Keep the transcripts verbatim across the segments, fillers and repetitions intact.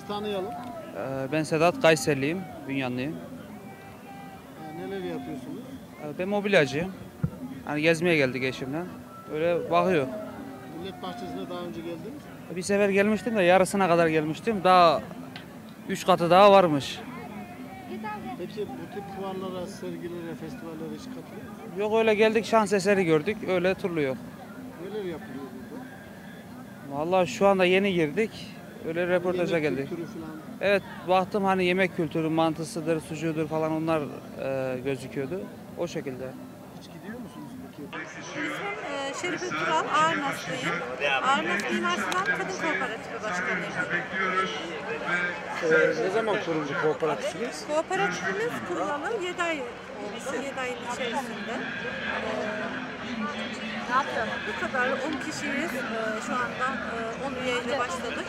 Sizi tanıyalım. Ben Sedat, Kayserliyim, Bünyanlıyım. Ee, neler yapıyorsunuz? Ben mobilyacıyım. Hani gezmeye geldik eşimle. Öyle bakıyor. Millet Bahçesi'ne daha önce geldiniz. Bir sefer gelmiştim de yarısına kadar gelmiştim. Daha üç katı daha varmış. Peki bu tip fuarlara, sergilere, festivallere hiç katılıyor musunuz? Yok, öyle geldik, şans eseri gördük. Öyle turluyor. Neler yapılıyor burada? Vallahi şu anda yeni girdik. Öyle röportaja Yemek geldik. kültürü falan. Evet, baktım hani yemek kültürü, mantısıdır, sucuğudur falan onlar e, gözüküyordu. O şekilde. Hiç gidiyor musunuz peki? İsmim e, Şerife Tural, Ağırnaslıyım. Ağırnas Mimar Sinan Kadın Kooperatifi Başkanıyım. Ee, ne zaman kuruldu kooperatifiniz? Kooperatifimiz kurulalı yedi ay oldu, yedi ayın içerisinde. Ne yapıyorsun? Bu kadar on kişiyiz. Ee, şu anda e, on üyeyle başladık.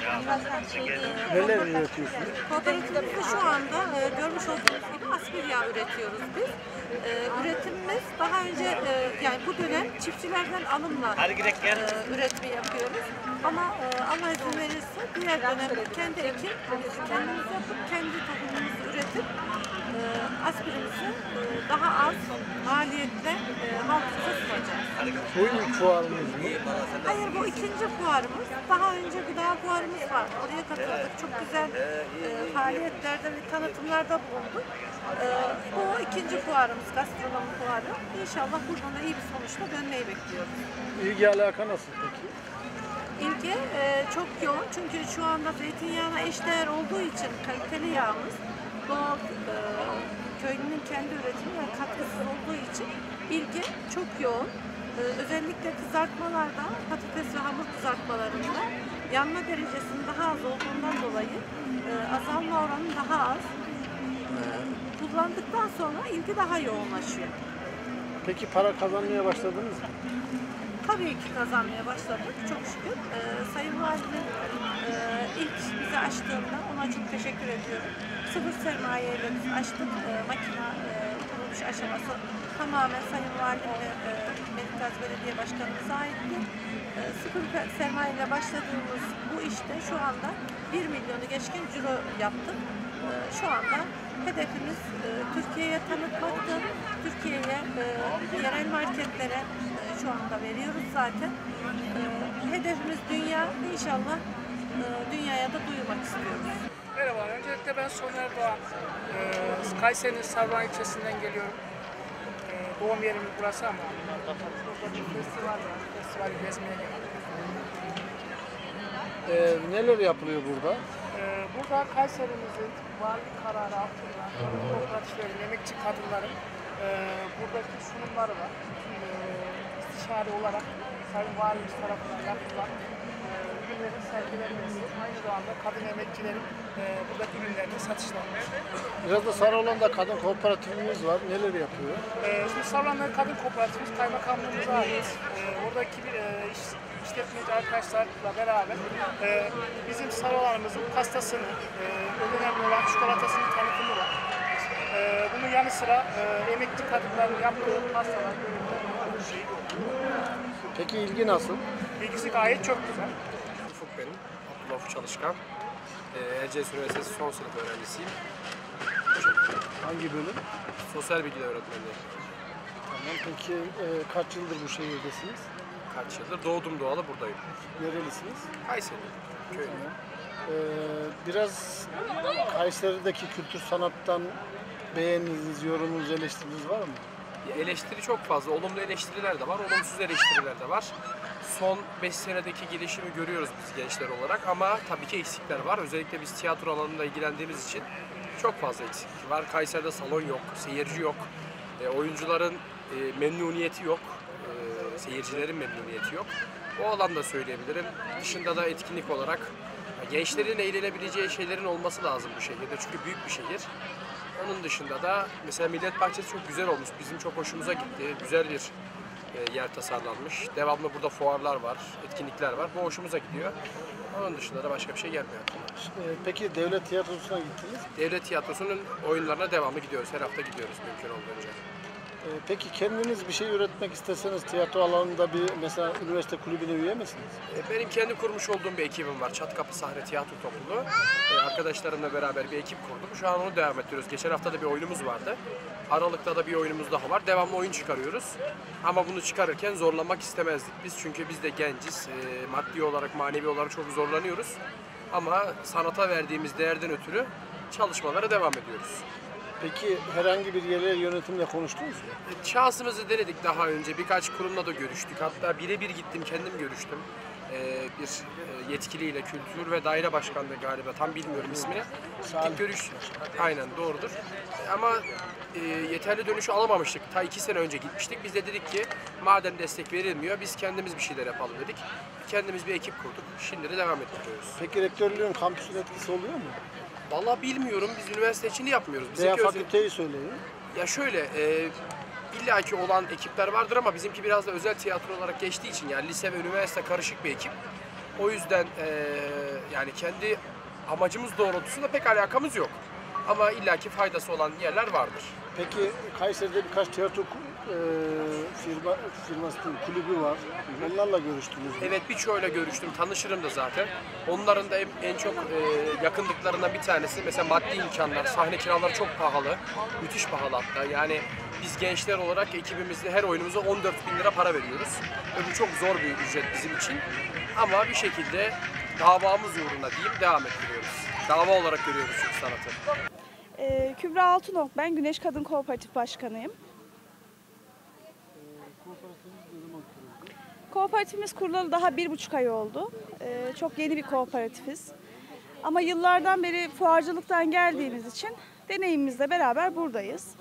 Ee, Neler üretiyorsunuz? Kooperatifimizde şu anda e, görmüş olduğunuz gibi aspir yağ üretiyoruz biz. E, üretimimiz daha önce e, yani bu dönem çiftçilerden alımla e, üretimi yapıyoruz. Ama e, Allah izin verirse diğer dönemde kendi ekim, kendimiz yapıp kendi tohumumuzu üretip e, aspirimizi e, daha az maliyetle e, halkımıza sunacağız. Bu ilk fuarınız mı? Hayır, bu ikinci fuarımız. Daha önce gıda fuarımız var. Oraya katıldık. Çok güzel e, faaliyetlerde ve tanıtımlarda bulunduk. E, bu ikinci fuarımız, gastronomi fuarı. İnşallah buradan da iyi bir sonuçla dönmeyi bekliyoruz. İlgi alaka nasıl peki? İlgi e, çok yoğun çünkü şu anda zeytinyağına eşdeğer olduğu için kaliteli yağımız doğal e, köylünün kendi üretimi ve katkısız olduğu için ilgi çok yoğun. Ee, özellikle kızartmalarda, patates ve hamur kızartmalarında yanma derecesinin daha az olduğundan dolayı e, azalma oranı daha az. E, kullandıktan sonra ilgi daha yoğunlaşıyor. Peki para kazanmaya başladınız mı? Tabii ki kazanmaya başladık çok şükür. Ee, Sayın Valim e, ilk bizi açtığında ona çok teşekkür ediyorum. Sıfır sermayeyle biz açtık. E, makine e, kuruluş aşaması tamamen Sayın Valim ve e, Melikgazi Belediye Başkanımıza aitti. E, sıfır sermayeyle başladığımız bu işte şu anda bir milyonu geçkin ciro yaptık. E, şu anda hedefimiz e, Türkiye'ye tanıtmaktır. Türkiye'ye, e, yerel marketlere e, şu anda veriyoruz zaten. E, hedefimiz dünya. İnşallah e, dünyaya da duyurmak istiyoruz. Merhaba, öncelikle ben Soner Doğan. Ee, Kayseri'nin Savran ilçesinden geliyorum. Ee, doğum yerim burası ama burada bir festival var. Festivali gezmeye geldim. Ee, neler yapılıyor burada? Ee, burada Kayserimizin valilik kararı altında kooperatiflerin, emekçi kadınların e, buradaki sunumları var. E, istişare olarak Sayın Valimiz tarafından yapılan e, ürünlerin sergilenmesi, aynı zamanda kadın emekçilerin e, buradaki ürünlerini satışlanması. Biraz da Sarıoğlan'da kadın kooperatifimiz var. Neler yapıyor? E, şimdi Savranlar Kadın Kooperatifimiz kaymakamlığımıza ait. E, oradaki bir e, iş, işletmeci arkadaşlarla beraber e, bizim Sarıoğlan'ımızın pastasını, e, önemli olan çikolatasının tanıtımı var. E, bunun yanı sıra e, emekçi kadınların yaptığı pastalar, ürünler. Peki ilgi nasıl? İlgisi gayet çok güzel. Ufuk benim, Abdullah Ufuk Çalışkan. Ee, Erciyes Üniversitesi son sınıf öğrencisiyim. Hangi bölüm? Sosyal bilgiler öğretmenliği. Tamam. Peki e, kaç yıldır bu şehirdesiniz? Kaç yıldır? Doğdum doğalı buradayım. Nerelisiniz? Kayseri, köyüm. Ee, biraz Kayseri'deki kültür sanattan beğeniniz, yorumunuz, eleştiriniz var mı? Eleştiri çok fazla. Olumlu eleştiriler de var, olumsuz eleştiriler de var. Son beş senedeki gelişimi görüyoruz biz gençler olarak ama tabii ki eksikler var. Özellikle biz tiyatro alanında ilgilendiğimiz için çok fazla eksiklik var. Kayseri'de salon yok, seyirci yok, e, oyuncuların e, memnuniyeti yok, e, seyircilerin memnuniyeti yok. O alanda söyleyebilirim. Dışında da etkinlik olarak gençlerin eğlenebileceği şeylerin olması lazım bu şehirde çünkü büyük bir şehir. Onun dışında da mesela Millet Bahçesi çok güzel olmuş. Bizim çok hoşumuza gitti. Güzel bir yer tasarlanmış. Devamlı burada fuarlar var, etkinlikler var. Bu hoşumuza gidiyor. Onun dışında da başka bir şey gelmiyor. Peki devlet tiyatrosuna gittiniz? Devlet tiyatrosunun oyunlarına devamlı gidiyoruz. Her hafta gidiyoruz mümkün olduğunca. Peki kendiniz bir şey üretmek isteseniz tiyatro alanında bir mesela üniversite kulübüne üye misiniz? Benim kendi kurmuş olduğum bir ekibim var. Çatkapı Sahne Tiyatro Topluluğu. arkadaşlarımla beraber bir ekip kurdum. Şu an onu devam ettiriyoruz. Geçen hafta da bir oyunumuz vardı. Aralıkta da bir oyunumuz daha var. Devamlı oyun çıkarıyoruz. Ama bunu çıkarırken zorlamak istemezdik biz. Çünkü biz de genciz. E, maddi olarak, manevi olarak çok zorlanıyoruz. Ama sanata verdiğimiz değerden ötürü çalışmalara devam ediyoruz. Peki herhangi bir yerel yönetimle konuştunuz mu? Şansımızı denedik daha önce. Birkaç kurumla da görüştük. Hatta birebir gittim, kendim görüştüm. Ee, bir e, yetkiliyle, kültür ve daire başkanlığı galiba, tam bilmiyorum ismini. Gittik görüş, aynen doğrudur. Ama e, yeterli dönüşü alamamıştık. Ta iki sene önce gitmiştik. Biz de dedik ki madem destek verilmiyor, biz kendimiz bir şeyler yapalım dedik. Kendimiz bir ekip kurduk. Şimdi de devam ettiriyoruz. Peki rektörlüğün kampüsün etkisi oluyor mu? Vallahi bilmiyorum. Biz üniversite için yapmıyoruz. Veya Bizimki özel- fakülteyi söyleyin. Ya şöyle, e, illaki olan ekipler vardır ama bizimki biraz da özel tiyatro olarak geçtiği için, yani lise ve üniversite karışık bir ekip. O yüzden e, yani kendi amacımız doğrultusunda pek alakamız yok. Ama illaki faydası olan yerler vardır. Peki Kayseri'de birkaç tiyatro e, firma, firmasının kulübü var. Onlarla görüştünüz mü? Evet, birçoğuyla görüştüm, tanışırım da zaten. Onların da en, en çok e, yakınlıklarından bir tanesi mesela maddi imkanlar, sahne kiraları çok pahalı, müthiş pahalı hatta. Yani biz gençler olarak ekibimizde her oyunumuza on dört bin lira para veriyoruz. Ve bu çok zor bir ücret bizim için. Ama bir şekilde davamız uğruna diyeyim devam ettiriyoruz. Dava olarak görüyoruz çünkü sanatı. Ee, Kübra Altınok, ben Güneş Kadın Kooperatif Başkanıyım. Kooperatifimiz kurulalı daha bir buçuk ay oldu. Ee, çok yeni bir kooperatifiz. Ama yıllardan beri fuarcılıktan geldiğimiz için deneyimimizle beraber buradayız.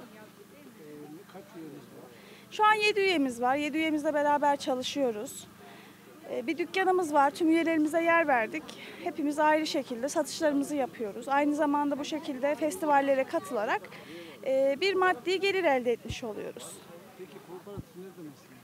Şu an yedi üyemiz var. yedi üyemizle beraber çalışıyoruz. Ee, bir dükkanımız var. Tüm üyelerimize yer verdik. Hepimiz ayrı şekilde satışlarımızı yapıyoruz. Aynı zamanda bu şekilde festivallere katılarak e, bir maddi gelir elde etmiş oluyoruz. Peki kooperatif nerede mesela?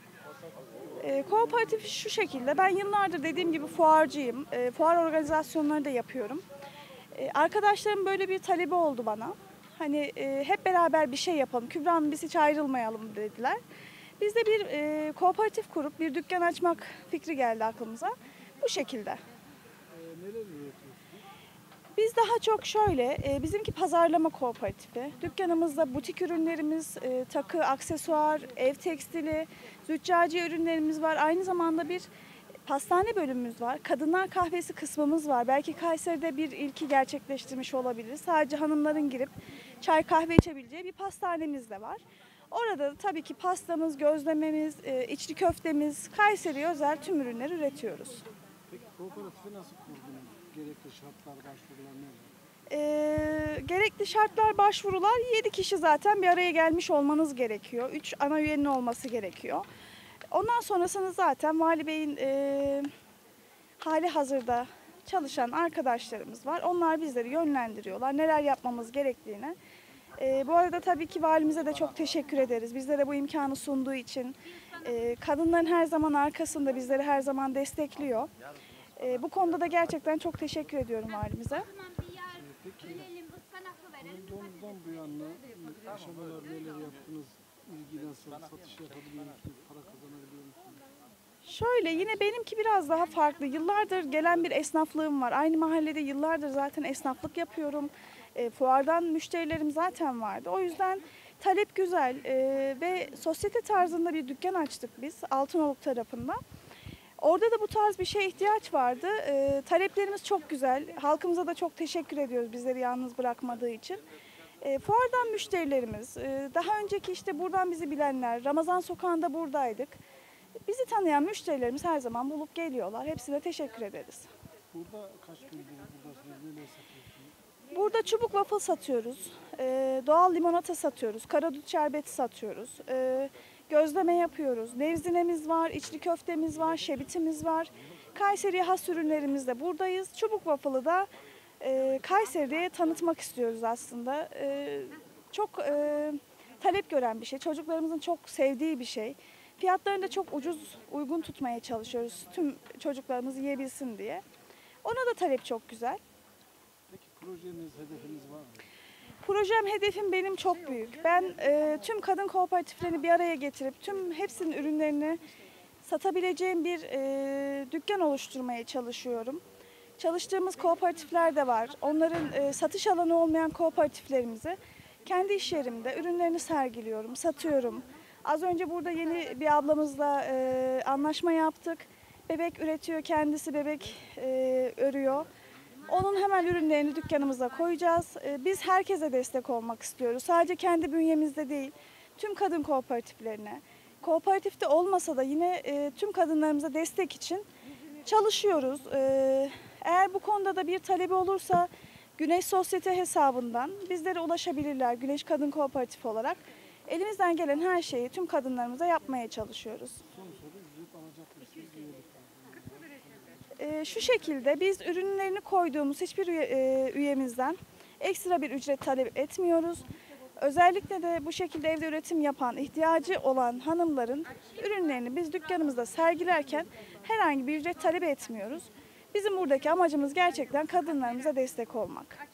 E, kooperatif şu şekilde, ben yıllardır dediğim gibi fuarcıyım. E, fuar organizasyonları da yapıyorum. E, arkadaşlarım böyle bir talebi oldu bana. Hani e, hep beraber bir şey yapalım, Kübra Hanım biz hiç ayrılmayalım dediler. Biz de bir e, kooperatif kurup bir dükkan açmak fikri geldi aklımıza. Bu şekilde. E, neler üretiyorsunuz? Biz daha çok şöyle, e, bizimki pazarlama kooperatifi. Dükkanımızda butik ürünlerimiz, e, takı, aksesuar, ev tekstili, züccaciye ürünlerimiz var. Aynı zamanda bir pastane bölümümüz var. Kadınlar kahvesi kısmımız var. Belki Kayseri'de bir ilki gerçekleştirmiş olabilir. Sadece hanımların girip çay kahve içebileceği bir pastanemiz de var. Orada da tabii ki pastamız, gözlememiz, e, içli köftemiz, Kayseri'ye özel tüm ürünleri üretiyoruz. Peki kooperatifi nasıl kurdunuz? Gerekli şartlar, başvurular neler? Ee, gerekli şartlar, başvurular, yedi kişi zaten bir araya gelmiş olmanız gerekiyor. üç ana üyenin olması gerekiyor. Ondan sonrasını zaten Vali Bey'in e, hali hazırda çalışan arkadaşlarımız var. Onlar bizleri yönlendiriyorlar. Neler yapmamız gerektiğini. E, bu arada tabii ki valimize de çok teşekkür ederiz. Bizlere bu imkanı sunduğu için. E, kadınların her zaman arkasında, bizleri her zaman destekliyor. E, bu konuda da gerçekten çok teşekkür ediyorum valimize. Peki kurulduğunuzdan bu yana aşamalar neler yaptınız? İlgi nasıl? Satış yapabiliyor musunuz? Para kazanabiliyor musunuz? Şöyle, yine benimki biraz daha farklı. Yıllardır gelen bir esnaflığım var. Aynı mahallede yıllardır zaten esnaflık yapıyorum. E, fuardan müşterilerim zaten vardı. O yüzden talep güzel e, ve sosyete tarzında bir dükkan açtık biz Altınoluk tarafında. Orada da bu tarz bir şeye ihtiyaç vardı. E, taleplerimiz çok güzel. Halkımıza da çok teşekkür ediyoruz bizleri yalnız bırakmadığı için. E, fuardan müşterilerimiz, e, daha önceki işte buradan bizi bilenler, Ramazan Sokağı'nda buradaydık. Bizi tanıyan müşterilerimiz her zaman bulup geliyorlar. Hepsine teşekkür ederiz. Burada kaç gündür buradasınız? Neler satıyorsunuz? Burada çubuk waffle satıyoruz, e, doğal limonata satıyoruz, karadut şerbeti satıyoruz, e, gözleme yapıyoruz, nevzinemiz var, içli köftemiz var, şebitimiz var. Kayseri'ye has ürünlerimizle buradayız. Çubuk waffle'ı da e, Kayseri'ye tanıtmak istiyoruz aslında. E, çok e, talep gören bir şey, çocuklarımızın çok sevdiği bir şey. Fiyatlarını da çok ucuz, uygun tutmaya çalışıyoruz tüm çocuklarımız yiyebilsin diye. Ona da talep çok güzel. Peki projeniz, hedefiniz var mı? Projem, hedefim benim çok büyük. Ben e, tüm kadın kooperatiflerini bir araya getirip tüm hepsinin ürünlerini satabileceğim bir e, dükkan oluşturmaya çalışıyorum. Çalıştığımız kooperatifler de var. Onların e, satış alanı olmayan kooperatiflerimizi kendi iş yerimde ürünlerini sergiliyorum, satıyorum. Az önce burada yeni bir ablamızla e, anlaşma yaptık. Bebek üretiyor, kendisi bebek e, örüyor. Onun hemen ürünlerini dükkanımıza koyacağız. E, biz herkese destek olmak istiyoruz. Sadece kendi bünyemizde değil, tüm kadın kooperatiflerine. Kooperatifte olmasa da yine e, tüm kadınlarımıza destek için çalışıyoruz. E, eğer bu konuda da bir talebi olursa Güneş Sosyete hesabından bizlere ulaşabilirler Güneş Kadın Kooperatifi olarak. Elimizden gelen her şeyi tüm kadınlarımıza yapmaya çalışıyoruz. Son soru, ücret alacak mısınız? Üyelik. Ee, şu şekilde biz ürünlerini koyduğumuz hiçbir üye, e, üyemizden ekstra bir ücret talep etmiyoruz. Özellikle de bu şekilde evde üretim yapan, ihtiyacı olan hanımların ürünlerini biz dükkanımızda sergilerken herhangi bir ücret talep etmiyoruz. Bizim buradaki amacımız gerçekten kadınlarımıza destek olmak.